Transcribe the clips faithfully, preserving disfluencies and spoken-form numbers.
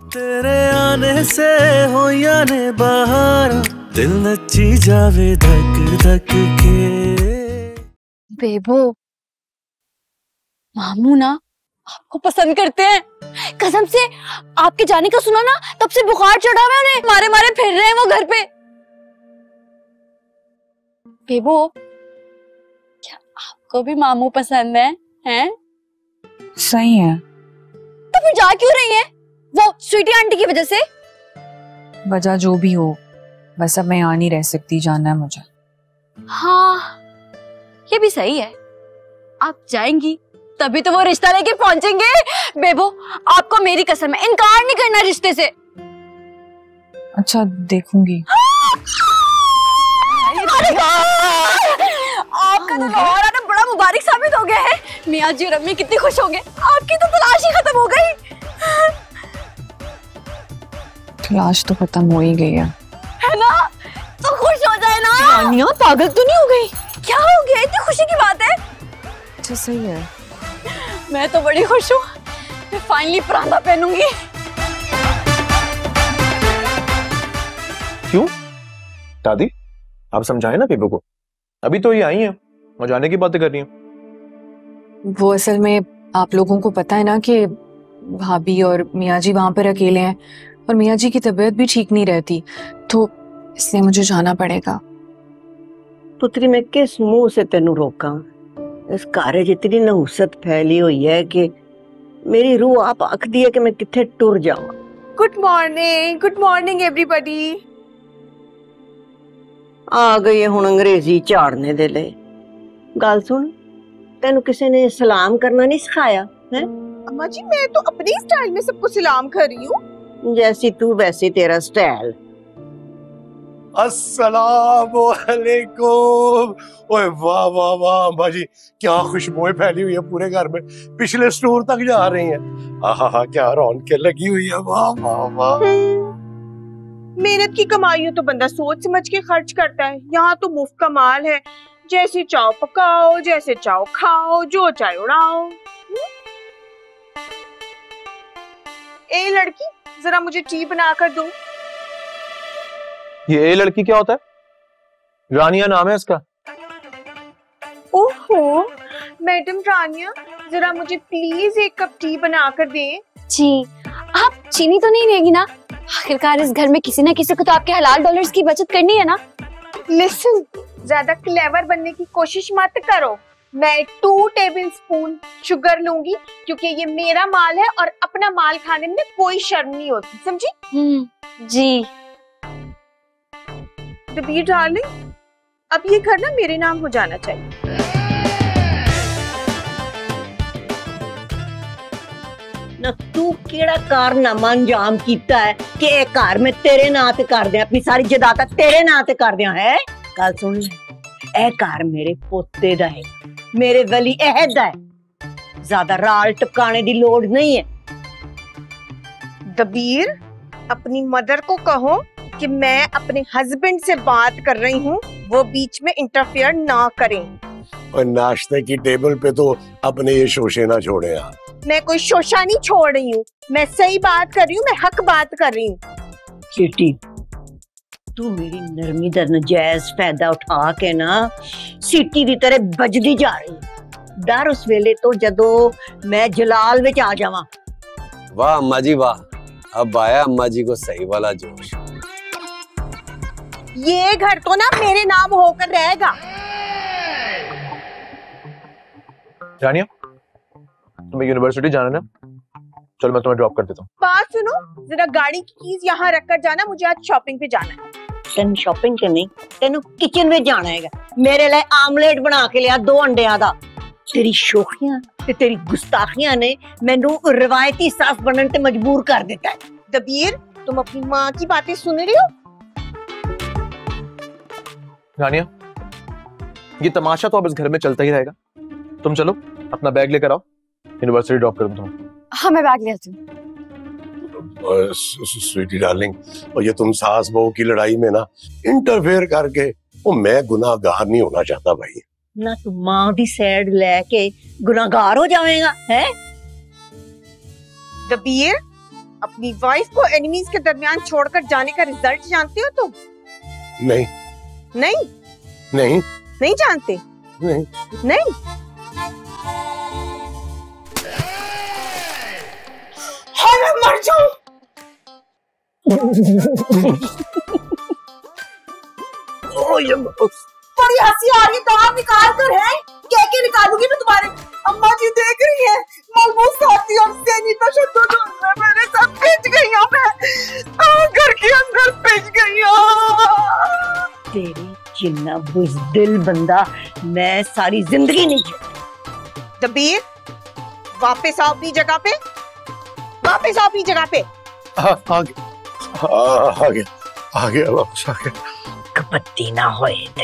तेरे आने से हो या ने बाहर दिल नची जावे धक धक के। बेबो, मामू ना आपको पसंद करते हैं। कसम से आपके जाने का सुना ना, तब से बुखार चढ़ा हुआ है उन्हें, मारे मारे फिर रहे हैं वो घर पे। बेबो, क्या आपको भी मामू पसंद है? हैं? सही है। तो फिर जा क्यों रही है? वो स्वीटी आंटी की वजह से? वजह जो भी हो, बस अब मैं यहाँ नहीं रह सकती, जानना है मुझे। हाँ, ये भी सही है। आप जाएंगी तभी तो वो रिश्ता लेके पहुंचेंगे। बेबो, आपको मेरी कसम है, इनकार नहीं करना रिश्ते से। अच्छा, देखूंगी। आपका तो लाहौर आना बड़ा मुबारक साबित हो गया है। मियां जी और अम्मी कितनी खुश होंगे। आपकी तो तलाश ही खत्म हो गई। तलाश तो खत्म हो ही गई है, है ना? तो खुश हो जाए ना। रानिया, पागल तो नहीं हो गई? क्या हो गया? इतनी खुशी की बात है। अच्छा, सही है। मैं तो बड़ी खुश हूँ। मैं फाइनली परांदा पहनूंगी। क्यों दादी, आप समझाए ना बेबो को। अभी तो ये आई हैं और जाने की बातें कर रही हैं। वो असल में आप लोगों को पता है ना कि भाभी और मियाँ जी वहां पर अकेले हैं और मियाँ जी की तबीयत भी ठीक नहीं रहती, तो इसलिए मुझे जाना पड़ेगा। पुत्री, मैं किस मुंह से तेनू रोका? इस घर जितनी नहुसत फैली हुई है कि मेरी रूह आप आखदी है कि मैं किथे टुर जावां। Good morning, good morning everybody. आ गई है हुण अंग्रेजी झाड़ने दे लिए। गल सुन, तेनू किसी ने सलाम करना नहीं सिखाया है? अम्मा जी, मैं तो अपने स्टाइल में सबको सलाम कर रही हूँ। जैसी तू वैसी तेरा स्टाइल। अस्सलामु अलैकुम। ओए वाह वाह वाह अम्मा जी, क्या खुशबुएं फैली हुई है पूरे घर में, पिछले स्टोर तक जा रही हैं। आहा, क्या रौनकें लगी हुई है। वाह वाह वाह। मेहनत की कमाई हो तो बंदा सोच समझ के खर्च करता है। यहाँ तो मुफ्त का माल है, जैसे चाहो पकाओ, जैसे चाहो खाओ, जो चाहे उड़ाओ। ए लड़की, जरा मुझे टी बना कर दो। ये लड़की क्या होता है? रानिया नाम है इसका। ओहो, मैडम रानिया, जरा मुझे प्लीज एक कप टी बना कर दें। जी, आप चीनी तो नहीं लेगी ना? आखिरकार इस घर में किसी ना किसी को तो आपके हलाल डॉलर्स की बचत करनी है ना। लिसन, ज्यादा क्लेवर बनने की कोशिश मत करो। मैं टू टेबल स्पून शुगर लूंगी क्योंकि ये मेरा माल है और अपना माल खाने में कोई शर्म नहीं होती, समझी? हम्म, जी। दबीर डार्लिंग, अब ये घर ना मेरे नाम हो जाना चाहिए। ना तू केड़ा कारनामा अंजाम कीता है कि ए घर में तेरे नाम ते कर दे, अपनी सारी जायदाद तेरे नाम ते कर दे है? गल सुन ले, ए घर मेरे पोते दा है, मेरे वली अहद दा है। ज्यादा राल टपकाने दी लोड़ नहीं है। दबीर, अपनी मदर को कहो कि मैं अपने हस्बैंड से बात कर रही हूँ, वो बीच में इंटरफेयर ना करें। और नाश्ते की टेबल पे तो अपने ये शोशे ना छोड़े आप। मैं कोई शोशा नहीं छोड़ रही हूँ, मैं सही बात कर रही हूँ, मैं हक बात कर रही हूँ। चीटी, तू मेरी नरमी दा नजायज फायदा उठा के ना सीटी दी तरह बजदी जा रही है। डर उस वेले तो जदों मैं जलाल विच आ जावां। वाह अम्मा जी वाह, अब आया अम्मा जी को सही वाला जोश। ये घर तो ना मेरे नाम होकर रहेगा। रानिया, तुम्हें यूनिवर्सिटी जाना ना? चल मैं तुम्हें ड्रॉप कर देता हूँ। बात सुनो, जरा गाड़ी की कीज यहाँ रख कर जाना, मुझे आज शॉपिंग पे जाना है। तेन शॉपिंग करनी, तेन किचन में जाना है। मेरे लिए आमलेट बना के लिया दो अंडिया दा। तेरी शोखियां ते तेरी गुस्ताखियां ने मैनू रिवायती सास बनने ते मजबूर कर देता है। दबीर, तुम अपनी माँ की बातें सुन रही हो? रानिया, ये तमाशा तो अब इस घर में चलता ही रहेगा। तुम चलो अपना बैग लेकर आओ, यूनिवर्सिटी ड्रॉप कर दूं। हाँ, मैं बैग ले आती हूँ। स्वीटी डार्लिंग, और ये तुम सास बहू की लड़ाई में ना इंटरफेयर करके, वो मैं गुनाहगार नहीं होना चाहता भाई। ना तू मां दी साइड लेके गुनाहगार हो जाएगा है? दबीर, अपनी वाइफ को एनिमीज के दरमियान छोड़कर जाने का रिजल्ट जानते हो तुम? नहीं नहीं नहीं नहीं जानते? नहीं नहीं। हाँ, मैं मर जाऊं। बड़ी हंसी आ रही है, दांत निकाल कर है। क्या क्या निकालूंगी मैं तुम्हारे? अम्मा जी देख रही है, मलबूस खाती हूँ से नहीं तो शुद्ध में मेरे साथ पिच गई हूँ मैं, घर के अंदर पिच गई हूँ। तेरे जिन्ना बुज़दिल बंदा मैं सारी जिंदगी नहीं झेलूंगी। दबीर, वापस आओ अपनी जगह पे, वापस आओ अपनी जगह पे। आ, आ गया आ, आ गया आ गया वापस आ गया। कपत्ती ना होए दे।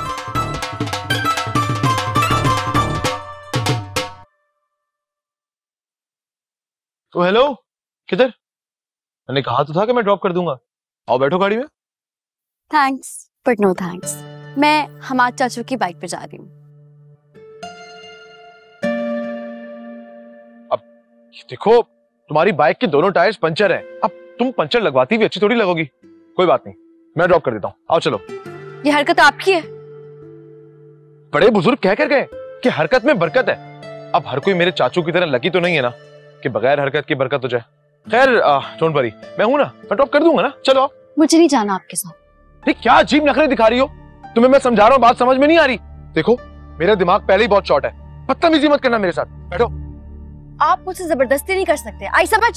तो हेलो, किधर? मैंने कहा तो था कि मैं ड्रॉप कर दूंगा। आओ बैठो गाड़ी में। थैंक्स बट नो थैंक्स, मैं हमाद चाचू की बाइक पे जा रही हूँ। अब देखो, तुम्हारी बाइक के दोनों टायर्स पंचर हैं। अब तुम पंचर लगवाती भी अच्छी थोड़ी लगोगी। कोई बात नहीं, मैं ड्रॉप कर देता हूँ। आओ चलो। ये हरकत आपकी है। बड़े बुजुर्ग कह कर गए कि हरकत में बरकत है। अब हर कोई मेरे चाचू की तरह लकी तो नहीं है ना कि बगैर हरकत की बरकत हो जाए। खैर डोंट वरी, मैं हूं ना, मैं ड्रॉप कर दूंगा ना। चलो आओ। मुझे नहीं जाना आपके साथ। ठीक, क्या अजीब नखरे दिखा रही हो? तुम्हें मैं समझा रहा हूँ, बात समझ में नहीं आ रही। देखो मेरा दिमाग पहले ही बहुत शॉर्ट है, बदतमीजी मत करना मेरे साथ। बैठो। आप मुझसे जबरदस्ती नहीं कर सकते, आई समझ?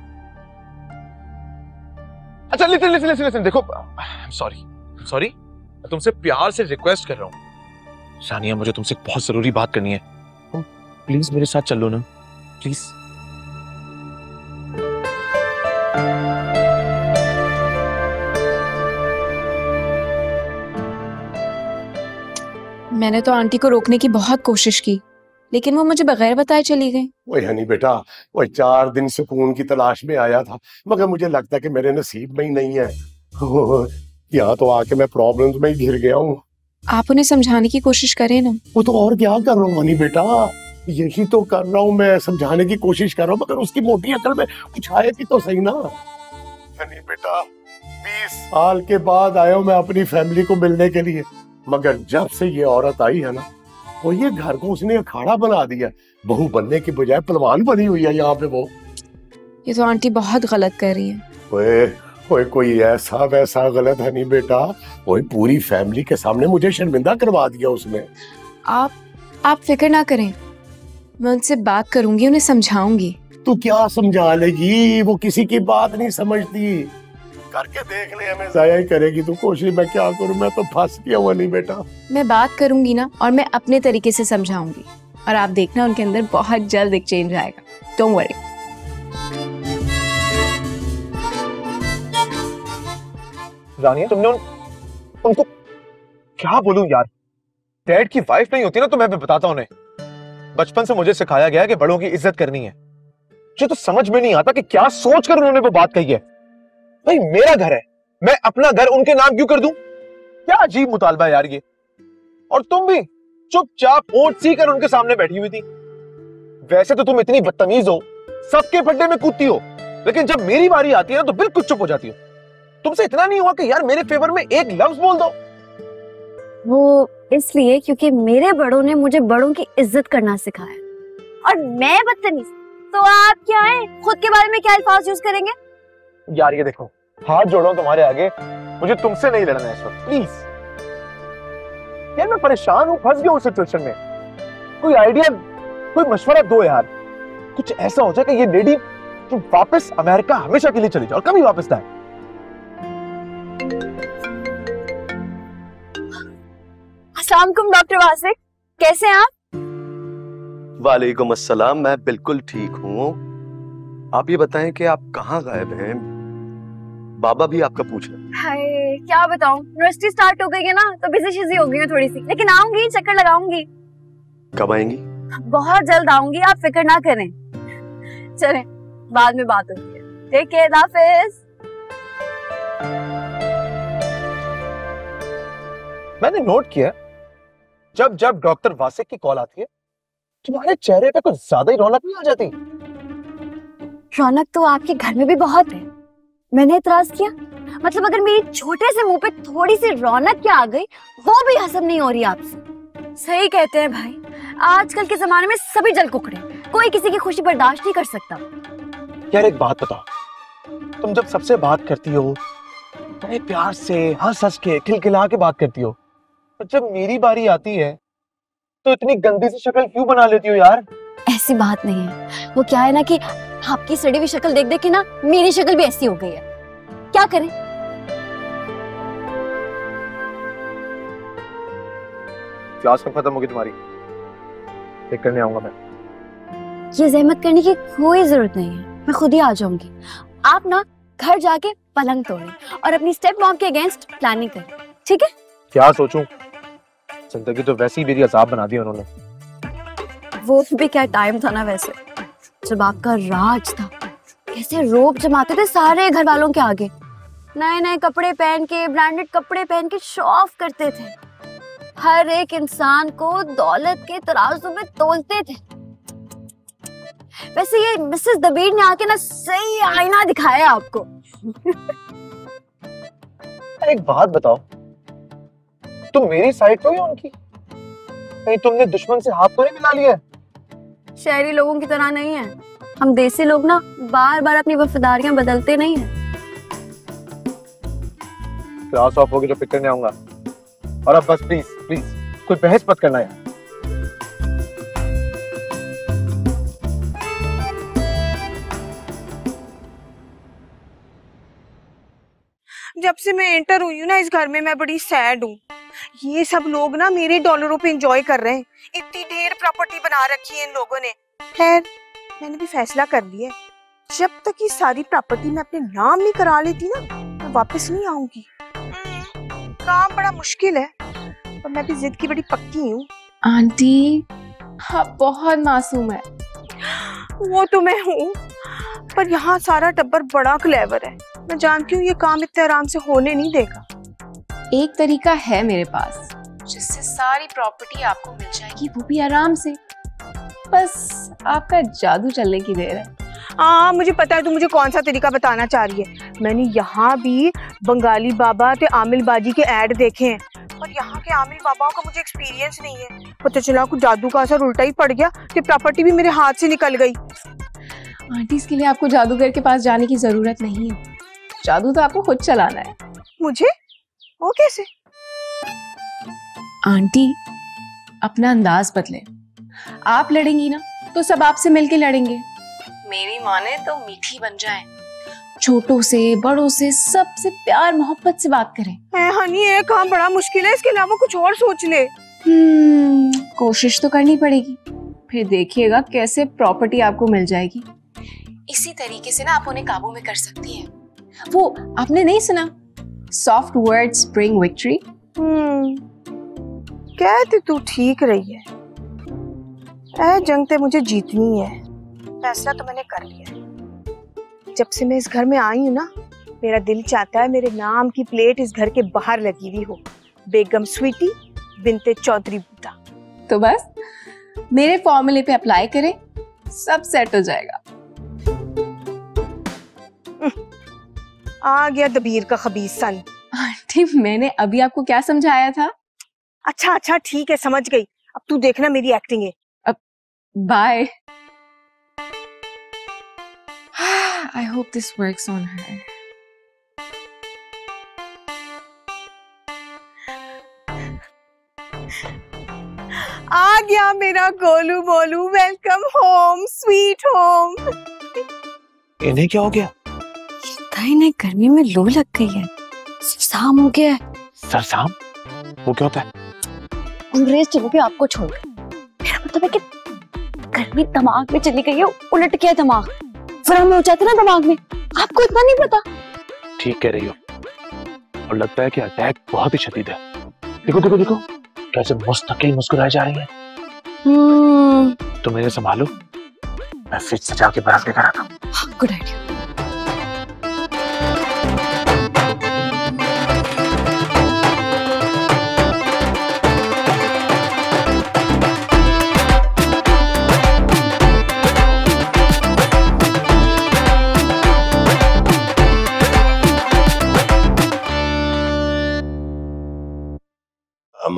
अच्छा लिसन लिसन लिसन लिसन देखो, सॉरी सॉरी, मैं तुमसे प्यार से रिक्वेस्ट कर रहा हूँ। सानिया, मुझे तुमसे बहुत जरूरी बात करनी है। तुम प्लीज मेरे साथ चलो ना, प्लीज। मैंने तो आंटी को रोकने की बहुत कोशिश की, लेकिन वो मुझे बगैर बताए चली गई। वही हनी बेटा, वही चार दिन सुकून की तलाश में आया था, मगर मुझे लगता है कि मेरे नसीब में ही नहीं है। यहाँ तो आके मैं प्रॉब्लम्स में ही घिर गया हूँ। आप उन्हें समझाने की कोशिश करें ना। वो तो और क्या कर रहा हूँ हनी बेटा, यही तो कर रहा हूँ मैं, समझाने की कोशिश कर रहा हूँ, मगर उसकी मोटी अकल में कुछ आए भी तो सही ना। हनी बेटा, बीस साल के बाद आया हूँ मैं अपनी फैमिली को मिलने के लिए, मगर जब से ये औरत आई है ना, वो ये घर को उसने अखाड़ा बना दिया। बहू बनने की बजाय पहलवान बनी हुई है यहाँ पे वो। ये तो आंटी बहुत गलत कर रही है। ओए ओए, कोई ऐसा वैसा गलत है नहीं बेटा, ओए पूरी फैमिली के सामने मुझे शर्मिंदा करवा दिया उसने। आप आप फिक्र ना करें, मैं उनसे बात करूंगी, उन्हें समझाऊंगी। तू क्या समझा लेगी, वो किसी की बात नहीं समझती। करके देख ले, हमें जाया ही करेगी तू। कोशिश मैं क्या करूं, मैं तो फंस गया हुआ नहीं बेटा। मैं बात करूंगी ना, और मैं अपने तरीके से समझाऊंगी, और आप देखना उनके अंदर बहुत जल्द एक चेंज आएगा। Don't worry. रानिया, तुमने उन, उनको क्या बोलूं यार, डैड की वाइफ नहीं होती ना तो मैं भी बताता उन्हें। बचपन से मुझे सिखाया गया कि बड़ों की इज्जत करनी है। मुझे तो समझ में नहीं आता कि क्या सोच कर उन्होंने वो बात कही है। भाई मेरा घर है, मैं अपना घर उनके नाम क्यों कर दूं? क्या अजीब मुतालबा है यार ये। और तुम भी चुपचाप ओट सी कर उनके सामने बैठी हुई थी। वैसे तो तुम इतनी बदतमीज हो, सबके फड्डे में कूदती हो, लेकिन जब मेरी बारी आती है ना तो बिल्कुल चुप हो जाती हो। तुमसे इतना नहीं हुआ कि यार मेरे फेवर में एक लफ्ज बोल दो? वो इसलिए क्योंकि मेरे बड़ों ने मुझे बड़ों की इज्जत करना सिखाया, और मैं बदतमीज तो आप क्या है, खुद के बारे में क्या अल्फाज यूज करेंगे? यार ये देखो, हाथ जोड़ो तुम्हारे आगे, मुझे तुमसे नहीं लड़ना है इस वक्त, प्लीज। यार मैं परेशान हूँ, फंस गया हूँ सिचुएशन में। कोई आइडिया, कोई मशवरा दो यार। कुछ ऐसा हो जाए कि ये लेडी तो वापस अमेरिका हमेशा के लिए चली जाए और कभी वापस ना आए। अस्सलाम वालेकुम डॉक्टर वासिक, कैसे हैं आप? वालेकुम अस्सलाम, मैं बिल्कुल ठीक हूँ। आप ये बताएं कि आप कहाँ गायब हैं? बाबा भी आपका पूछ रहे हैं। हाय, क्या बताऊं, यूनिवर्सिटी स्टार्ट हो गई है ना तो बिजी शिजी हो गई हूं थोड़ी सी, लेकिन आऊंगी, चक्कर लगाऊंगी। कब आएंगी? बहुत जल्द आऊंगी, आप फिक्र ना करें। चलें, बाद में बात होती है। टेक केयर, हाफिज। मैंने नोट किया, जब जब डॉक्टर वासिक की कॉल आती है तुम्हारे चेहरे पे कुछ ज्यादा ही रौनक नहीं आ जाती? रौनक तो आपके घर में भी बहुत है। मैंने इतराज किया? मतलब अगर मेरी छोटे से मुंह पे थोड़ी सी रौनक क्या आ गई, वो भी हजम नहीं हो रही आपसे। सही कहते हैं भाई, आजकल के जमाने में सभी जल कुकड़े, कोई किसी की खुशी बर्दाश्त नहीं कर सकता। यार एक बात बताओ, तुम जब सबसे बात करती हो बड़े प्यार से हंस हंस के खिलखिला के बात करती हो, और जब मेरी बारी आती है तो इतनी गंदी सी शक्ल क्यों बना लेती हो यार? ऐसी बात नहीं है, वो क्या है ना कि आपकी सड़ी हुई शक्ल देख देख के ना मेरी शक्ल भी ऐसी हो गई है। क्या करें? क्लास में खत्म होगी तुम्हारी, पिक करने आऊंगा मैं। ये जहमत करने की कोई जरूरत नहीं है, मैं खुद ही आ जाऊंगी। आप ना घर जाके पलंग तोड़ें और अपनी स्टेप मॉम के अगेंस्ट प्लानिंग करें, ठीक है? क्या सोचूं? जिंदगी तो वैसे ही मेरी अजाब बना दी उन्होंने। वो भी क्या टाइम था ना वैसे, जब आपका राज था। कैसे रोब जमाते थे सारे घर वालों के आगे, नए नए कपड़े पहन के, ब्रांडेड कपड़े पहन के शो ऑफ करते थे। हर एक इंसान को दौलत के तराजू में तोलते थे। वैसे ये मिसेस दबीर ने आके ना सही आईना दिखाया आपको। एक बात बताओ, तुम मेरी साइड हो या उनकी? कहीं तुमने दुश्मन से हाथ तो नहीं मिला लिया? शहरी लोगों की तरह नहीं है, हम देसी लोग ना बार बार अपनी वफादारियां बदलते नहीं हैं। क्लास ऑफ होगी तो पिक करने आऊंगा, और अब बस प्लीज प्लीज कोई बहस मत करना यार। जब से मैं एंटर हुई हूँ ना इस घर में, मैं बड़ी सैड हूँ। ये सब लोग ना मेरे डॉलरों पे एंजॉय कर रहे हैं। इतनी ढेर प्रॉपर्टी बना रखी है इन लोगों ने। खैर मैंने भी फैसला कर लिया है, जब तक ये सारी प्रॉपर्टी मैं अपने नाम नहीं करा लेती ना, मैं वापस नहीं आऊंगी। काम बड़ा मुश्किल है, पर मैं भी जिद की बड़ी पक्की हूँ। आंटी आप बहुत मासूम है। वो तो मैं हूँ, पर यहाँ सारा टब्बर बड़ा क्लेवर है। मैं जानती हूँ ये काम इतने आराम से होने नहीं देगा। एक तरीका है मेरे पास, जिससे सारी प्रॉपर्टी आपको मिल जाएगी, वो भी आराम से। बस आपका जादू चलने की देर है। हाँ मुझे पता है, तू मुझे कौन सा तरीका बताना चाह रही है। मैंने यहाँ भी बंगाली बाबा ते आमिल बाजी के ऐड देखे हैं, पर यहाँ के आमिल बाबाओं का मुझे एक्सपीरियंस नहीं है। पता चला कुछ जादू का असर उल्टा ही पड़ गया कि प्रॉपर्टी भी मेरे हाथ से निकल गई। आंटी इसके लिए आपको जादूगर के पास जाने की जरूरत नहीं है, जादू तो आपको खुद चलाना है। मुझे? वो कैसे? आंटी अपना अंदाज बदले। आप लड़ेंगी ना तो सब आपसे मिलके लड़ेंगे। मेरी माने तो मीठी बन जाए, छोटों से बड़ों से सबसे प्यार मोहब्बत से बात करें। है हनी, ये काम बड़ा मुश्किल है, इसके अलावा कुछ और सोच ले। हम्म कोशिश तो करनी पड़ेगी, फिर देखिएगा कैसे प्रॉपर्टी आपको मिल जाएगी। इसी तरीके से ना आप उन्हें काबू में कर सकती हैं। वो आपने नहीं सुना, सॉफ्ट वर्ड्स ब्रिंग विक्ट्री। हम्म कहती तू ठीक रही है। ऐ जंग ते मुझे जीतनी है, फैसला तो मैंने कर लिया है। जब से मैं इस घर में आई हूँ ना, मेरा दिल चाहता है मेरे नाम की प्लेट इस घर के बाहर लगी हुई हो, बेगम स्वीटी बिनते चौधरी बूटा। तो बस मेरे फॉर्मूले पे अप्लाई करें, सब सेट हो जाएगा। आ गया दबीर का खबीस सन। आंटी मैंने अभी आपको क्या समझाया था? अच्छा अच्छा ठीक है, समझ गई। अब तू देखना मेरी एक्टिंग है। अब bye. I hope this works on her. आ गया मेरा गोलू बोलू, वेलकम होम स्वीट होम। इन्हें क्या हो गया? इन्हें गर्मी में लू लग गई है, सरसाम हो गया है। सरसाम? वो क्या होता है? अंग्रेज चलो के आपको छोड़, मेरा मतलब है कि गर्मी दिमाग में चली गई है, उलट गया दिमाग, फ्रम हो जाते ना दिमाग में। आपको इतना नहीं पता? ठीक कह रही हो, और लगता है कि अटैक बहुत ही शदीद है। देखो देखो देखो कैसे मुस्तकिल मुस्कुराए जा रही है। हम्म तुम मेरे संभालो, मैं फ्रिज से जाके बर्फ लेकर आता हूँ। Good idea.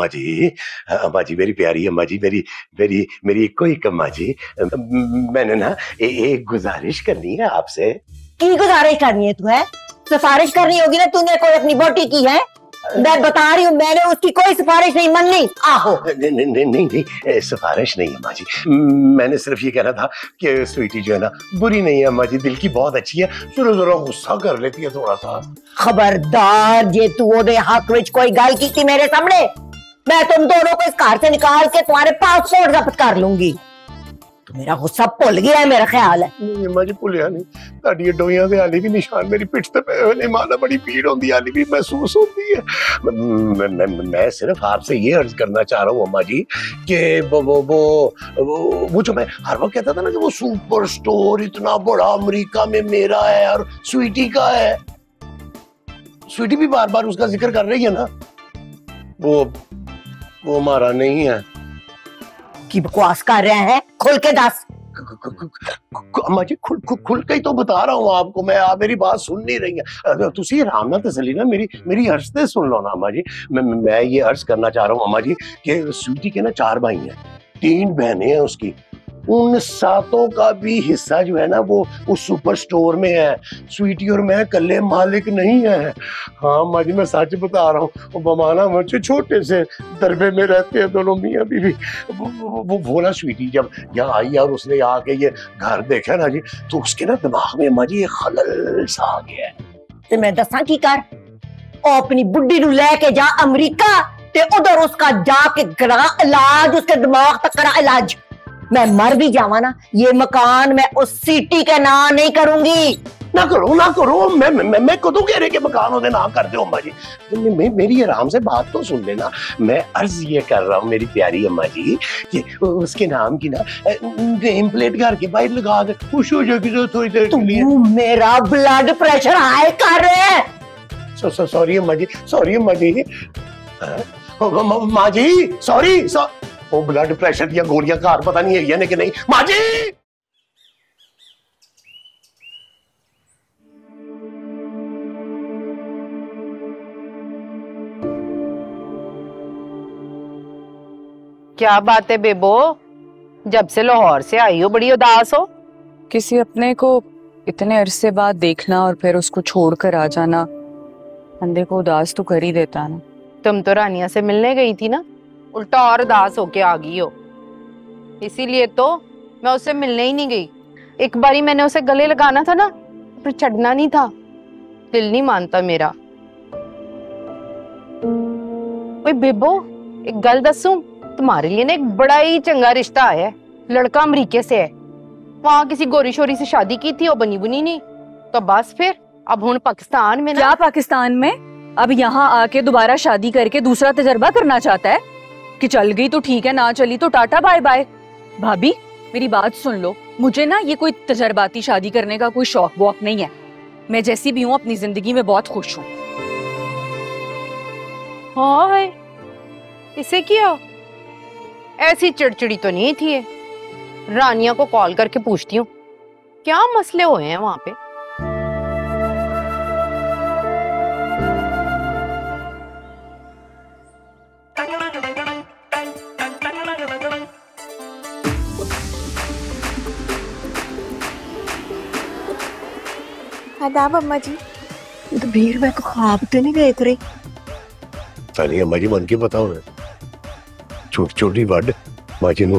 अम्मा जी, अम्मा जी मेरी प्यारी अम्मा जी, मेरी मेरी मेरी इको एक अम्मा जी, मैंने ना ए, एक गुजारिश करनी है आपसे। की गुजारिश करनी है? तू है सिफारिश करनी होगी ना, तूने कोई अपनी बोटी की है? मैं बता रही हूँ, मैंने उसकी कोई सिफारिश नहीं माननी। आहो नहीं नहीं नहीं नहीं, नहीं सिफारिश नहीं है अम्मा जी, मैंने सिर्फ ये कहना था कि स्वीटी जो है ना बुरी नहीं है अम्मा जी, दिल की बहुत अच्छी है, जरा जरा गुस्सा कर लेती है थोड़ा सा। खबरदार जे तू ओदे हक विच कोई गल की थी मेरे सामने, मैं तुम दोनों को इस घर से निकाल के तुम्हारे पासपोर्ट जब्त कर लूंगी। तू मेरा गुस्सा भुल गया है मेरा ख्याल है। नहीं अम्मा जी भुलिया नहीं, ताड़ी डोइयां दे हाली भी निशान मेरी पिठ ते पे हुए ने, माना बड़ी पीड़ होंदी हाली भी महसूस होती है। मैं, मैं, मैं सिर्फ आपसे ये अर्ज करना चाह रहा हूँ अम्मा जी कि वो वो वो वो जो मैं हर वक्त कहता था ना कि वो सुपर स्टोर इतना बड़ा अमेरिका में मेरा है और स्वीटी का है, स्वीटी भी बार बार उसका जिक्र कर रही है ना, वो वो हमारा नहीं है। की बकवास कर रहे हैं? खुल के दस। अम्मा जी खुल खुल के ही तो बता रहा हूँ आपको मैं, आप मेरी बात सुन नहीं रही हैं। तुसी आराम ना तसली ना मेरी मेरी अर्ज ते सुन लो ना अम्मा जी। मैं मैं ये अर्ज करना चाह रहा हूँ अम्मा जी कि स्वीटी के ना चार भाई हैं, तीन बहनें हैं उसकी, उन सातों का भी हिस्सा जो है ना वो उस सुपर स्टोर में है। स्वीटी और मैं कल्ले मालिक नहीं है। हाँ अम्मा जी मैं सच बता रहा हूँ, बमाना मुझे छोटे से दरबे में रहते हैं दोनों मियाँ बीवी। वो, वो, वो, वो ना स्वीटी जब यहाँ आई और उसने आके ये घर देखा ना जी, तो उसके ना दिमाग में अम्मा जी ये खलल सा आ गया है। ते मैं दसा की कर, ओ अपनी बुड्ढी नू लेके जा अमरीका ते उधर उसका जाके करा इलाज, उसके दिमाग तक करा इलाज। मैं मर भी जावा ना, ये मकान मैं उस सिटी के ना नहीं करूंगी। ना करो ना करो, मैं मैं मैं कदों कह रहे कि मकान होने ना कर दो अम्मा जी। मे, मेरी आराम से बात तो सुन लेना। मैं अर्ज ये कर रहा हूँ मेरी प्यारी अम्मा जी कि उसके नाम की ना नेम प्लेट घर के बाहर लगा दे, खुश हो जाएगी थोड़ी देर के लिए। तू मेरा ब्लड प्रेशर हाई कर रहे हैं। सो सो सॉरी अम्मा जी, सॉरी अम्मा जी, माँ जी सॉरी। वो ब्लड प्रेशर की गोलियां घर पता नहीं है यानी कि नहीं माँ जी। क्या बात है बेबो, जब से लाहौर से आई हो बड़ी उदास हो? किसी अपने को इतने अरसे बाद देखना और फिर उसको छोड़कर आ जाना बंदे को उदास तो कर ही देता ना। तुम तो रानिया से मिलने गई थी ना, उल्टा और उदास होके आ गई हो। इसीलिए तो मैं उससे मिलने ही नहीं गई। एक बारी मैंने उसे गले लगाना था ना, पर छड़ना नहीं था, दिल नहीं मानता मेरा। ओए बेबो एक गल दसूं, तुम्हारे लिए ना एक बड़ा ही चंगा रिश्ता आया है। लड़का अमरीके से है, वहां किसी गोरी शोरी से शादी की थी, वो बनी बुनी नहीं, तो बस फिर अब हुन पाकिस्तान में ना। क्या पाकिस्तान में? अब यहाँ आके दोबारा शादी करके दूसरा तजर्बा करना चाहता है कि चल गई तो ठीक है, ना चली तो टाटा बाय बाय। भाभी मेरी बात सुन लो, मुझे ना ये कोई तजर्बाती शादी करने का कोई शौक वौक नहीं है। मैं जैसी भी हूँ अपनी जिंदगी में बहुत खुश हूँ। हाँ है, इसे क्या ऐसी चिड़चिड़ी तो नहीं थी। रानिया को कॉल करके पूछती हूँ क्या मसले हुए हैं वहां पे। आदाब अम्मा जी। तो भीड़ में को ख्वाब तो नहीं देख रही? सानी अम्मा जी मन के बताओ ना, छोटी छोटी वर्ड माँ जी नू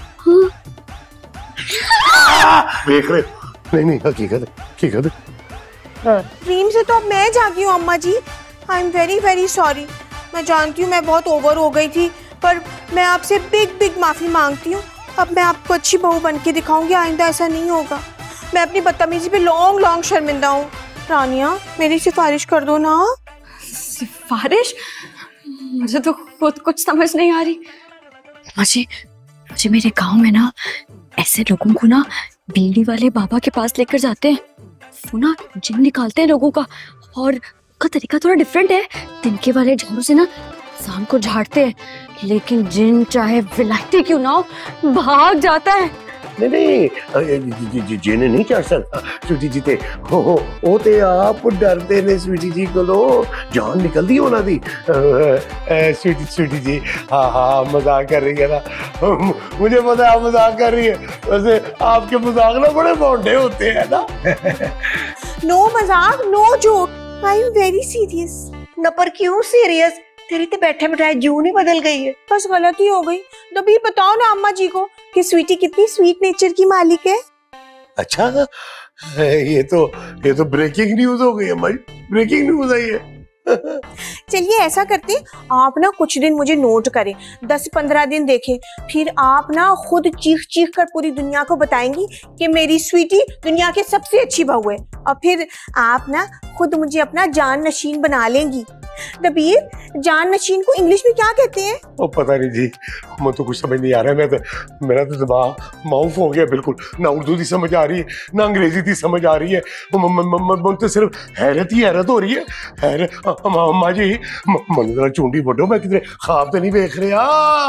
देख रहे? नहीं नहीं हकीकत हकीकत। ड्रीम से तो अब मैं जागी हूँ अम्मा जी। I am very very sorry. मैं जानती हूँ मैं बहुत ओवर हो गई थी, पर मैं आपसे बिग बिग माफी मांगती हूँ। अब मैं आपको अच्छी बहू बन के दिखाऊंगी, आइंदा ऐसा नहीं होगा। मैं अपनी बदतमीजी पे लॉन्ग लॉन्ग शर्मिंदा हूँ। रानिया मेरी सिफारिश कर दो ना। सिफारिश? मुझे तो खुद कुछ समझ नहीं आ रही। मुझे मुझे मेरे गांव में ना ऐसे लोगों को ना बीड़ी वाले बाबा के पास लेकर जाते हैं, वो ना जिन निकालते हैं लोगों का, और उनका तरीका थोड़ा डिफरेंट है। तिनके वाले झाड़ू से ना इंसान को झाड़ते हैं, लेकिन जिन चाहे विलायती क्यों ना हो भाग जाता है। नहीं नहीं जिन्हें नहीं चढ़ सकता स्वीटी जी ते हो हो ओ ते आप डरते ने स्वीटी जी को लो जान निकल दी होना दी स्वीटी स्वीटी जी हाँ हाँ मजाक कर रही है ना मुझे पता है आप मजाक कर रही है वैसे आपके मजाक ना बड़े मोटे होते हैं ना नो मजाक no joke I am very serious. न पर क्यों सीरियस? तेरी तो बैठे बैठाए जून ही बदल गई है। बस गलती हो गई। तभी बताओ ना अम्मा जी को कि स्वीटी कितनी स्वीट नेचर की मालिक है। अच्छा ये तो ये तो ब्रेकिंग न्यूज हो गई अम्मा जी, ब्रेकिंग न्यूज आई है। चलिए ऐसा करते हैं, आप ना कुछ दिन मुझे नोट करें, दस पंद्रह दिन देखें, फिर आप ना खुद चीख चीख कर पूरी दुनिया को बताएंगी कि मेरी स्वीटी दुनिया की सबसे अच्छी बहू है, और फिर आप ना खुद मुझे अपना जान नशीन बना लेंगी। दबीर, जान नशीन को इंग्लिश में क्या कहते हैं? ओ पता नहीं जी, मुझे तो कुछ समझ नहीं आ रहा है। मैं तो मेरा तो दिमाग माउफ हो गया बिल्कुल, ना उर्दू की समझ आ रही है ना अंग्रेजी की समझ आ रही है, मुझे तो सिर्फ हैरत ही हैरत हो रही है। हैरत अम्मा जी, मन जरा चूंडी बड़ो, मैं कितने ख्वाब तो नहीं देख रहे।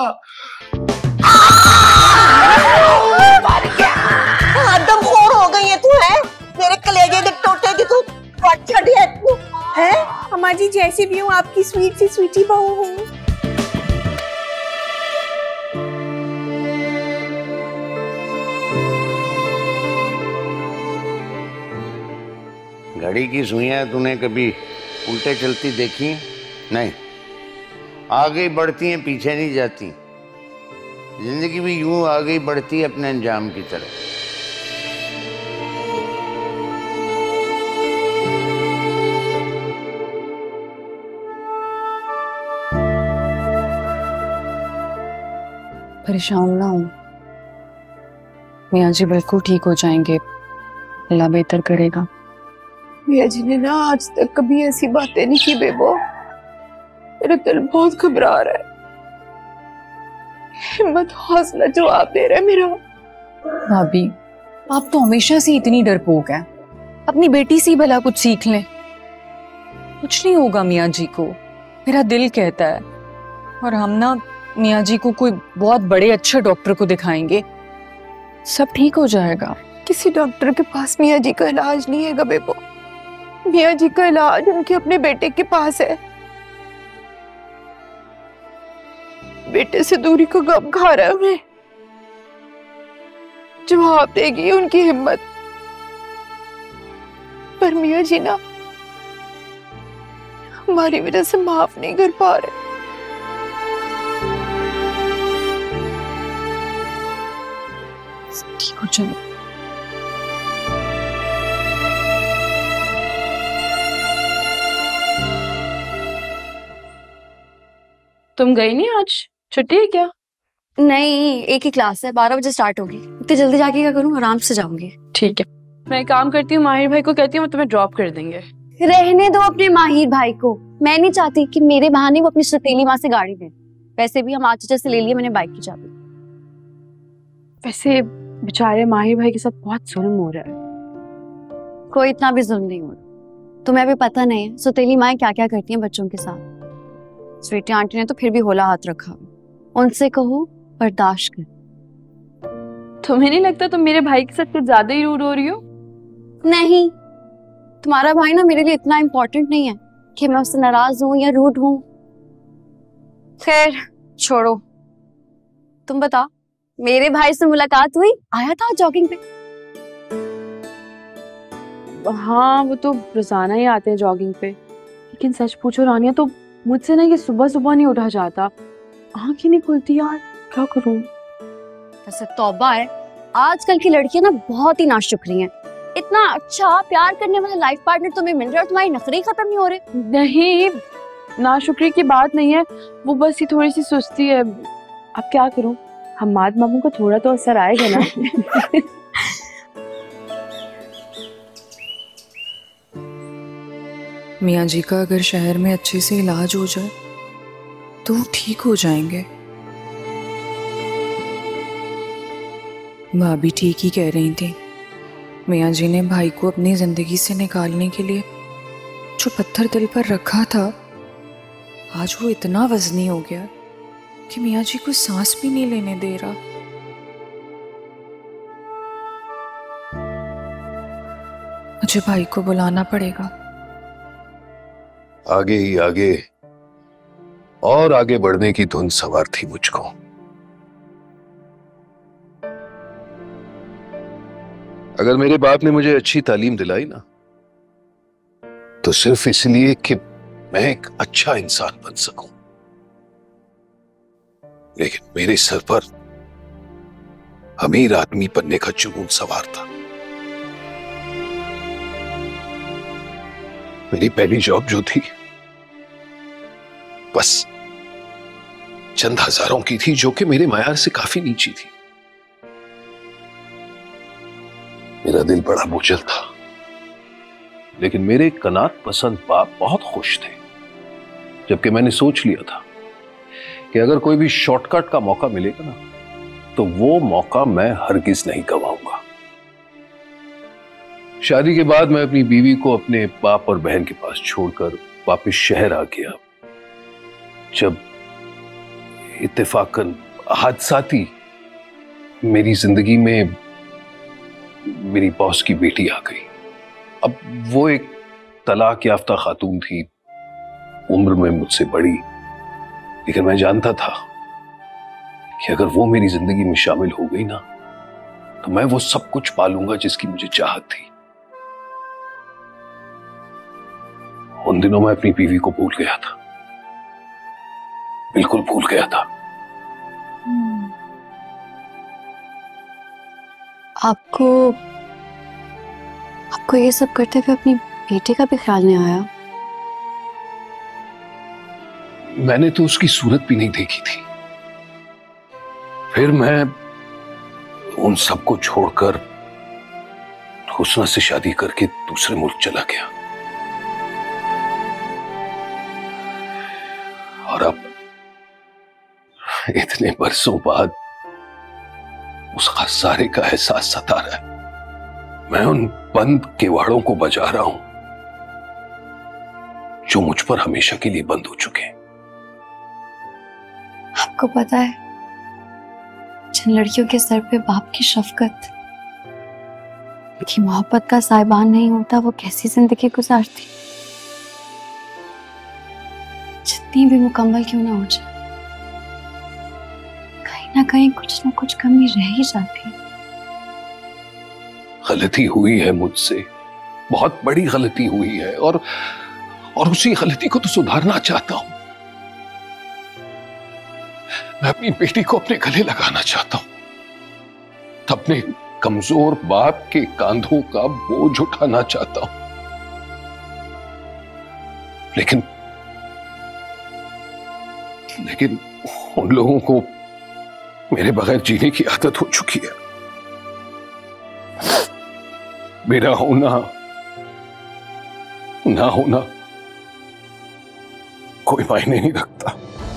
आदमखोर हो गई है तू, है मेरे कलेजे के टोटे की तू छड़ी है तू, है? अम्मा जी जैसी भी हूँ आपकी स्वीट सी स्वीटी बहू हूँ। घड़ी की सुइयां तूने कभी उल्टे चलती देखी? नहीं, आगे बढ़ती हैं, पीछे नहीं जाती। जिंदगी भी यूं आगे बढ़ती है अपने अंजाम की तरफ। परेशान ना हो, मियाँ जी बिल्कुल ठीक हो जाएंगे, अल्लाह बेहतर करेगा। मियाँ जी ने ना आज तक कभी ऐसी बातें नहीं की बेबो, मेरा दिल बहुत घबरा रहा है। हिम्मत हौसला जवाब दे रहा है मेरा। भाभी आप तो हमेशा से इतनी डरपोक हैं, अपनी बेटी से भला कुछ सीख लें। कुछ नहीं होगा मियाँ जी को, मेरा दिल कहता है। और हम ना मियाँ जी को कोई बहुत बड़े अच्छे डॉक्टर को दिखाएंगे, सब ठीक हो जाएगा। किसी डॉक्टर के पास मियाँ जी का इलाज नहीं है बेबो, मियाँ जी का इलाज उनके अपने बेटे के पास है। बेटे से दूरी को गम खा रहा है उन्हें, जवाब देगी उनकी हिम्मत, पर मियाँ जी ना हमारी वजह से माफ नहीं कर पा रहे। ठीक हो जाए। तुम गई नहीं आज? छुट्टी है क्या? नहीं, एक ही क्लास है, बारह बजे स्टार्ट होगी। इतनी जल्दी जाके क्या करूँ, आराम से जाऊंगी। ठीक है, मैं काम करती हूँ, माहिर भाई को कहती हूँ वो तुम्हें ड्रॉप कर देंगे। रहने दो अपने माहिर भाई को, मैं नहीं चाहती कि मेरे बहाने वो अपनी सतीली माँ से गाड़ी दे। वैसे भी हम आज जैसे ले लिए मैंने बाइक की चाबी। वैसे बेचारे माहिर भाई के साथ बहुत जुल्म हो रहा है। कोई इतना भी जुल्म नहीं हो रहा, तुम्हें भी पता नहीं है सतीली माँ क्या क्या करती हैं बच्चों के साथ। स्वीटी आंटी ने तो फिर भी होला हाथ रखा, उनसे कहो बर्दाश्त कर। तुम्हें नहीं लगता तुम मेरे भाई के साथ कुछ ज्यादा ही रूड हो रही हो? नहीं, तुम्हारा भाई ना मेरे लिए इतना इम्पोर्टेंट नहीं है कि मैं उससे नाराज हूँ या रूड हूँ। खैर छोड़ो, तुम बताओ, मेरे भाई से मुलाकात हुई? आया था जॉगिंग पे? हाँ, वो तो रोजाना ही आते हैं जॉगिंग पे, लेकिन सच पूछो रानिया तो मुझसे ना ये सुबह सुबह नहीं उठा जाता, आँख ही नहीं खुलती यार, क्या करूं? वैसे तौबा है, आजकल की लड़कियां ना बहुत ही नाशुक्री हैं। इतना अच्छा प्यार करने वाला लाइफ पार्टनर तुम्हें मिल रहा है और तुम्हारी नखरे खत्म नहीं हो रहे। नहीं, नाशुक्री की बात नहीं है, वो बस ये थोड़ी सी सुस्ती है। अब क्या करूं, हम्माद मामू का थोड़ा तो असर आएगा ना। मियाँ जी का अगर शहर में अच्छे से इलाज हो जाए तो ठीक हो जाएंगे। भाभी ठीक ही कह रही थी, मियाँ जी ने भाई को अपनी जिंदगी से निकालने के लिए जो पत्थर दिल पर रखा था, आज वो इतना वजनी हो गया कि मियाँ जी को सांस भी नहीं लेने दे रहा। मुझे भाई को बुलाना पड़ेगा। आगे ही आगे और आगे बढ़ने की धुन सवार थी मुझको। अगर मेरे बाप ने मुझे अच्छी तालीम दिलाई ना, तो सिर्फ इसलिए कि मैं एक अच्छा इंसान बन सकूं। लेकिन मेरे सर पर अमीर आदमी बनने का जुनून सवार था। मेरी पहली जॉब जो थी बस चंद हजारों की थी, जो कि मेरे मायार से काफी नीची थी। मेरा दिल बड़ा बोझल था, लेकिन मेरे कनात पसंद बाप बहुत खुश थे, जबकि मैंने सोच लिया था कि अगर कोई भी शॉर्टकट का मौका मिलेगा ना, तो वो मौका मैं हरगिज नहीं गंवाऊंगा। शादी के बाद मैं अपनी बीवी को अपने बाप और बहन के पास छोड़कर वापस शहर आ गया, जब इत्तेफाकन हादसाती मेरी जिंदगी में मेरी बॉस की बेटी आ गई। अब वो एक तलाक याफ्ता खातून थी, उम्र में मुझसे बड़ी, लेकिन मैं जानता था कि अगर वो मेरी जिंदगी में शामिल हो गई ना, तो मैं वो सब कुछ पालूंगा जिसकी मुझे चाहत थी। उन दिनों मैं अपनी बीवी को भूल गया था, बिल्कुल भूल गया था। आपको आपको ये सब करते हुए अपनी बेटे का भी ख्याल नहीं आया? मैंने तो उसकी सूरत भी नहीं देखी थी। फिर मैं उन सबको छोड़कर हुस्ना से शादी करके दूसरे मुल्क चला गया, और अब इतने बरसों बाद उस खसारे का एहसास सता रहा है। मैं उन बंद किवाड़ों को बजा रहा हूं जो मुझ पर हमेशा के लिए बंद हो चुके हैं। आपको पता है, जिन लड़कियों के सर पे बाप की शफकत, उनकी मोहब्बत का साहिबान नहीं होता, वो कैसी जिंदगी गुजारती, जितनी भी मुकम्मल क्यों ना हो जाए, कहीं ना कहीं कुछ ना कुछ कमी रह ही जाती है। गलती हुई है मुझसे, बहुत बड़ी गलती हुई है, और और उसी गलती को तो सुधारना चाहता हूं। मैं अपनी बेटी को अपने गले लगाना चाहता हूं, अपने कमजोर बाप के कांधों का बोझ उठाना चाहता हूं, लेकिन लेकिन उन लोगों को मेरे बगैर जीने की आदत हो चुकी है। मेरा होना ना होना कोई मायने नहीं रखता।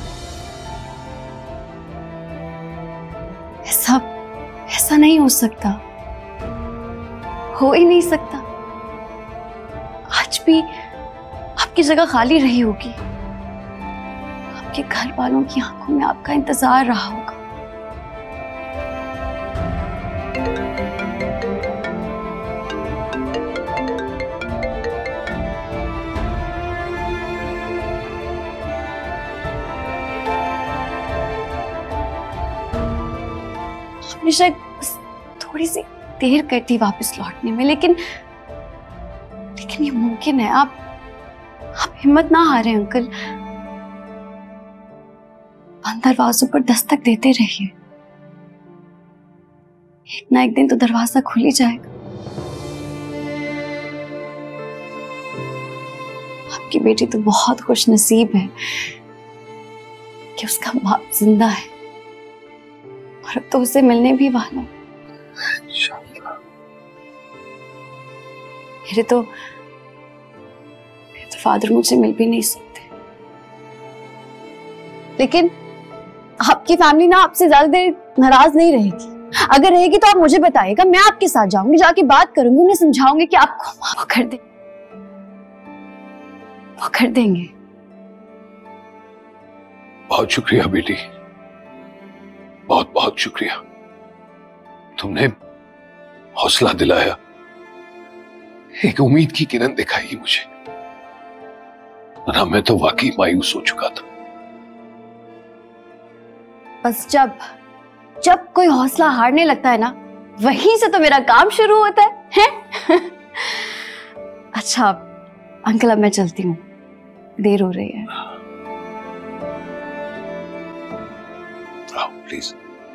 ऐसा ऐसा नहीं हो सकता, हो ही नहीं सकता। आज भी आपकी जगह खाली रही होगी, आपके घर वालों की आंखों में आपका इंतजार रहा होगा। आपने शायद थोड़ी सी देर कर दी वापस लौटने में, लेकिन लेकिन ये मुमकिन है। आप आप हिम्मत ना हारें अंकल, बंद दरवाजों पर दस्तक देते रहिए, एक ना एक दिन तो दरवाजा खुल ही जाएगा। आपकी बेटी तो बहुत खुश नसीब है कि उसका बाप जिंदा है, और अब तो उसे मिलने भी वाला। मेरे तो मेरे तो फादर मुझसे मिल भी नहीं सकते, लेकिन आपकी फैमिली ना आपसे ज्यादा देर नाराज नहीं रहेगी। अगर रहेगी तो आप मुझे बताइएगा, मैं आपके साथ जाऊंगी, जाके बात करूंगी, उन्हें समझाऊंगी कि आपको वो कर दे वो कर देंगे। बहुत शुक्रिया बेटी, बहुत बहुत शुक्रिया। तुमने हौसला दिलाया, एक उम्मीद की किरण दिखाई मुझे, वरना मैं तो वाकई मायूस हो चुका था। बस जब जब कोई हौसला हारने लगता है ना, वहीं से तो मेरा काम शुरू होता है, है? अच्छा अंकल, अब मैं चलती हूँ, देर हो रही है। आओ प्लीज।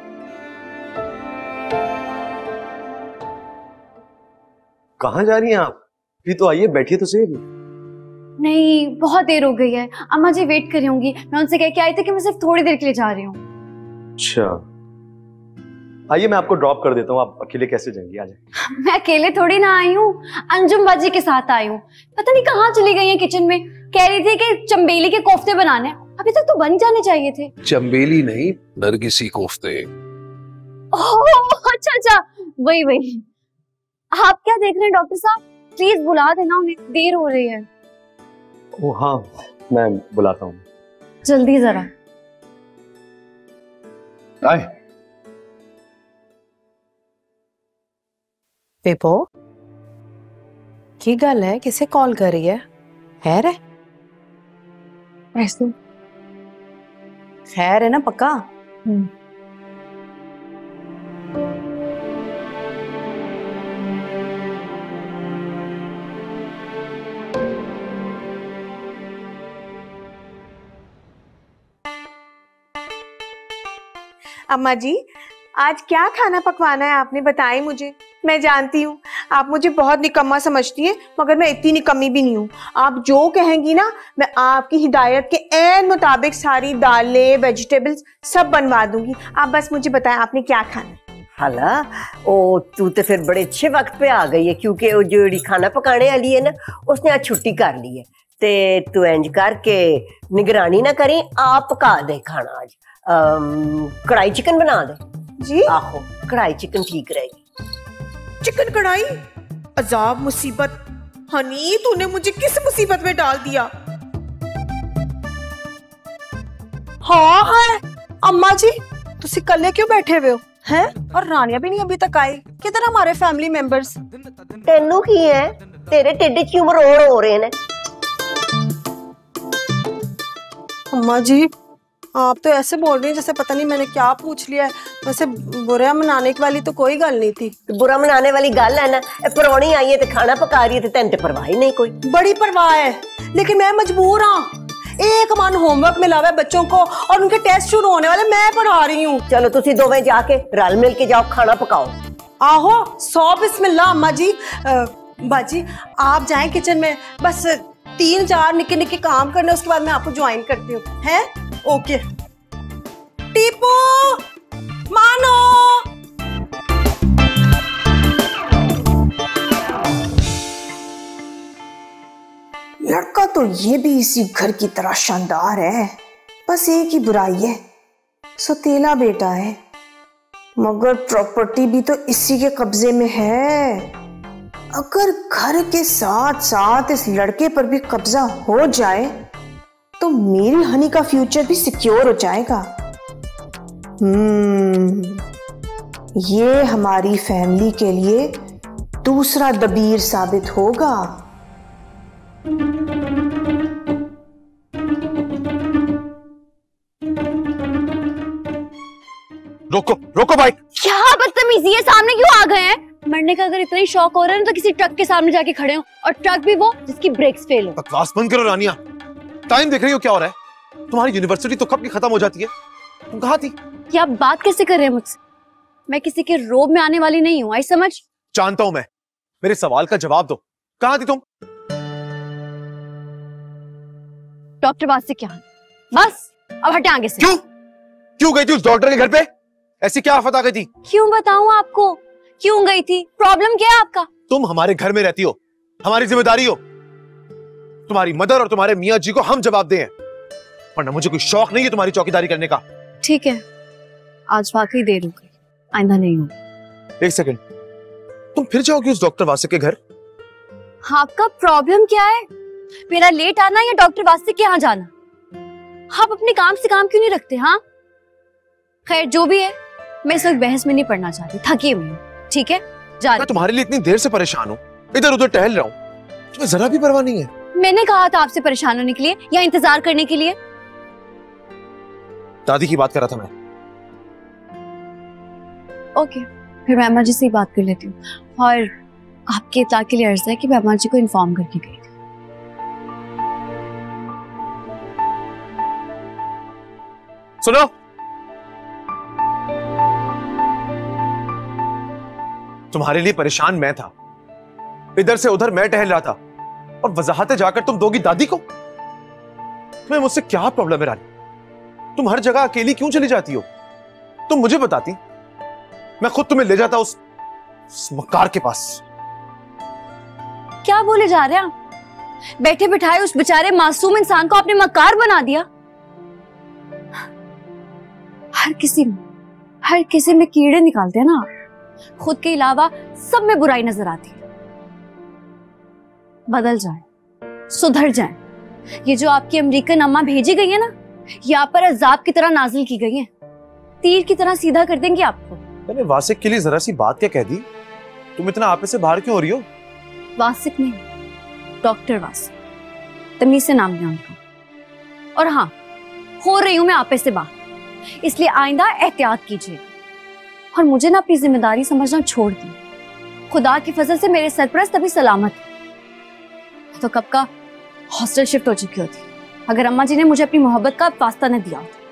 कहाँ जा रही हैं आप? भी तो आइए, बैठिए तो सही। नहीं, बहुत देर हो गई है, अम्मा जी वेट कर रही होंगी। मैं उनसे कह के आई थी कि मैं सिर्फ थोड़ी देर के लिए जा रही हूँ। अच्छा, आइए मैं आपको ड्रॉप कर देता हूँ, आप अकेले कैसे जाएंगी? आ जाए। मैं अकेले थोड़ी ना आई हूँ, अंजुम बाजी के साथ आई हूँ। पता नहीं कहाँ चली गई है किचन में, कह रही थी कि चंबेली के कोफ्ते बनाने, अभी तक तो बन जाने चाहिए थे। चंबेली नहीं, नरगिसी कोफ्ते। ओह अच्छा अच्छा, वही वही। आप क्या देख रहे हैं डॉक्टर साहब? प्लीज बुला देना उन्हें, देर हो रही है। ओ हाँ, मैं बुलाता हूँ। जल्दी जरा। आए। पेपो, की गल है, किसे कॉल कर रही है? खैर है? ऐसे खैर है ना पक्का? हम्म। अम्मा जी, आज क्या खाना पकवाना है आपने, बताएं मुझे। मैं जानती हूँ आप मुझे बहुत निकम्मा समझती हैं, मगर मैं इतनी निकम्मी भी नहीं हूँ। आप जो कहेंगी ना, मैं आपकी हिदायत के ऐन मुताबिक सारी दालें, वेजिटेबल्स सब बनवा दूंगी। आप बस मुझे बताएं आपने क्या खाना है। हाला, ओ तू तो फिर बड़े अच्छे वक्त पे आ गई है, क्योंकि वो जो खाना पकाने वाली है ना, उसने आज छुट्टी कर ली है। ते तू इंज करके निगरानी ना करी, आप पका दे खाना आज। कढ़ाई चिकन बना दे जी। आहो, कढ़ाई चिकन ठीक रहेगी। चिकन कढ़ाई? अजाब, मुसीबत। हनी, तूने मुझे किस मुसीबत में डाल दिया? हाँ है अम्मा जी, तुसी कल्ले क्यों बैठे हुए हो हैं? और रानिया भी नहीं अभी तक आई, किधर हमारे फैमिली मेंबर्स? तेनू की है, तेरे टिड्डे क्यों मरोड़ हो रहे हैं? अम्मा जी आप तो ऐसे बोल रही हैं जैसे पता नहीं मैंने क्या पूछ लिया है। वैसे बुरा मनाने की वाली तो कोई गल नहीं थी। बुरा मनाने वाली गल है ना, परौनी आई है तो खाना पका रही है, तो तेन ते परवाह ही नहीं कोई। बड़ी परवाह है, लेकिन मैं मजबूर हाँ। एक मन होमवर्क मिला हुआ है बच्चों को और उनके टेस्ट शुरू होने वाले, मैं पढ़ा रही हूँ। चलो तुसी दोवें जाके रल मिल के जाओ, खाना पकाओ। आहो, सौ बिस्मिल्लाह अम्मा जी। बाजी आप जाएं किचन में, बस तीन चार निके निके काम करने, उसके बाद मैं आपको ज्वाइन करती हूँ। है ओके। टीपू मानो। लड़का तो ये भी इसी घर की तरह शानदार है, बस एक ही बुराई है, सौतेला बेटा है। मगर प्रॉपर्टी भी तो इसी के कब्जे में है। अगर घर के साथ साथ इस लड़के पर भी कब्जा हो जाए तो मेरी हनी का फ्यूचर भी सिक्योर हो जाएगा। हम्म, ये हमारी फैमिली के लिए दूसरा दबीर साबित होगा। रोको रोको बाइक। क्या बदतमीजी है, सामने क्यों आ गए हैं? मरने का अगर इतना ही शौक हो रहा है तो किसी ट्रक के सामने जाके खड़े हो, और ट्रक भी वो जिसकी ब्रेक्स फेल हो। बकवास बंद करो रानिया, टाइम देख रही हो क्या हो रहा है? तुम्हारी यूनिवर्सिटी तो कब की खत्म हो जाती है, तुम कहाँ थी? क्या आप बात कैसे कर रहे हैं मुझसे? मैं किसी के रोब में आने वाली नहीं हूँ, आई समझ? जानता हूं मैं, मेरे सवाल का जवाब दो, कहाँ थी तुम? डॉक्टर बात से क्या? बस अब हटे आगे से। क्यों क्यों गई थी उस डॉक्टर के घर पे? ऐसी क्या आफत आ गई थी? क्यों बताऊं आपको क्यों गई थी? प्रॉब्लम क्या है आपका? तुम हमारे घर में रहती हो, हमारी जिम्मेदारी हो। तुम्हारी मदर और तुम्हारे मियाँ जी को हम जवाब दें, वरना मुझे कोई शौक नहीं है तुम्हारी चौकीदारी करने का। ठीक है, आज वाकई देर हो गई, आइंदा नहीं हो। एक सेकंड, तुम फिर जाओगी उस डॉक्टर वासिक के घर? आपका प्रॉब्लम क्या है? मेरा लेट आना या डॉक्टर वासिक के यहाँ जाना? आप अपने काम से काम क्यों नहीं रखते? हाँ खैर जो भी है, मैं इस वक्त बहस में नहीं पढ़ना चाहती, थकी हुई हूँ। ठीक है जा। मैं तुम्हारे लिए इतनी देर से परेशान हूँ, इधर उधर टहल रहा हूँ, तुम्हें जरा भी परवाह नहीं है? मैंने कहा था आपसे परेशान होने के लिए या इंतजार करने के लिए? दादी की बात कर रहा था मैं। ओके, फिर मैं अम्मा जी से ही बात कर लेती हूँ। और आपके इत्तला के लिए अर्ज है कि मैं अम्मा जी को इन्फॉर्म करके गई थी। सुनो, तुम्हारे लिए परेशान मैं था, इधर से उधर मैं टहल रहा था, और वजाहतें जाकर तुम दोगी दादी को? तुम्हें मुझसे क्या प्रॉब्लम है रानी? तुम हर जगह अकेली क्यों चली जाती हो? तुम मुझे बताती, मैं खुद तुम्हें ले जाता उस, उस मक्कार के पास। क्या बोले जा रहे हैं आप? बैठे बिठाए उस बेचारे मासूम इंसान को आपने मक्कार बना दिया। हर किसी में हर किसी में कीड़े निकालते हैं ना आप। खुद के अलावा सब में बुराई नजर आती है। बदल जाए, सुधर जाए। ये जो आपकी अमेरिकन अम्मा भेजी गई है ना, ये आप पर अजाब की तरह नाजिल की गई है। तीर की तरह सीधा कर देंगे आपको। मैंने वासिक के लिए जरा सी बात क्या कह दी? तुम इतना आपे से बाहर क्यों हो रही हो? वासिक नहीं, डॉक्टर वासिक, तमीज से नाम है उनका। और हाँ, हो रही हूं मैं आपे से बाहर, इसलिए आइंदा एहतियात कीजिए। और मुझे ना अपनी जिम्मेदारी समझना छोड़ दी। खुदा की फजल से मेरे सरपरस्त अभी सलामत है, तो कब का हॉस्टल शिफ्ट हो चुकी होती अगर अम्मा जी ने मुझे अपनी मोहब्बत का वास्ता न दिया होता।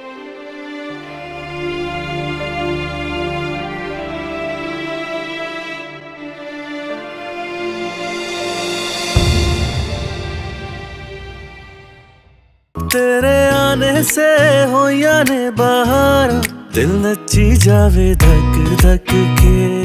तेरे आने से हो या ने बहार, दिल नची जावे धक धक के।